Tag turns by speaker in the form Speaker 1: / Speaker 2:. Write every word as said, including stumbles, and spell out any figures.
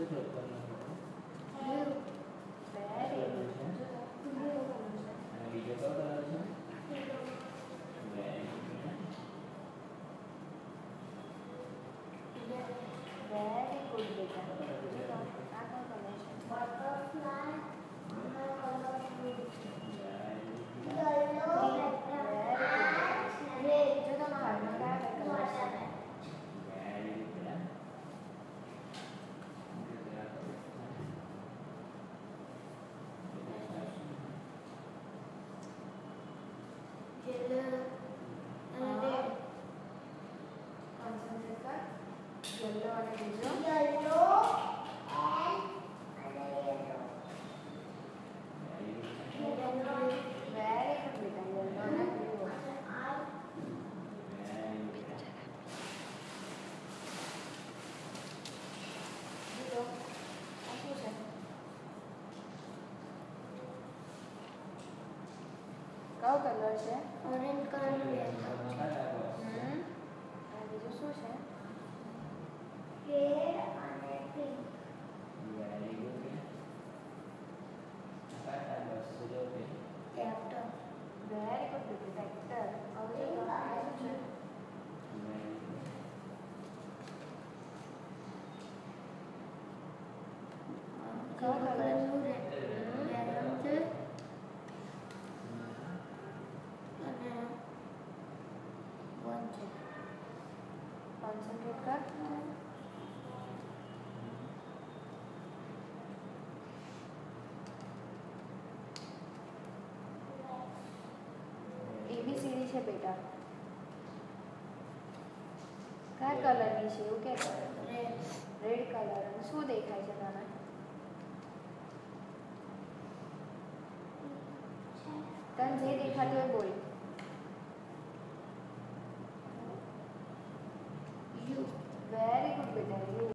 Speaker 1: કયો કલર છે?
Speaker 2: ઓરેન્જ કલરનું
Speaker 1: હમ અને બીજું શું છે?
Speaker 2: રેડ અને pink. Tractor.
Speaker 1: Very good baby, tractor. હવે જો તો આ શું છે? કયો કલર છે?
Speaker 2: મેરૂન છે અને વન છે.
Speaker 1: કોન્સન્ટ્રેટ કર. એબીસીડી છે બેટા. કયા કલરની છે એવું કે?
Speaker 2: રેડ.
Speaker 1: Red colour. શું દેખાય છે તને? તને જે દેખાતું હોય બોલ.
Speaker 2: યુ.
Speaker 1: વેરી ગુડ બેટા, યુ.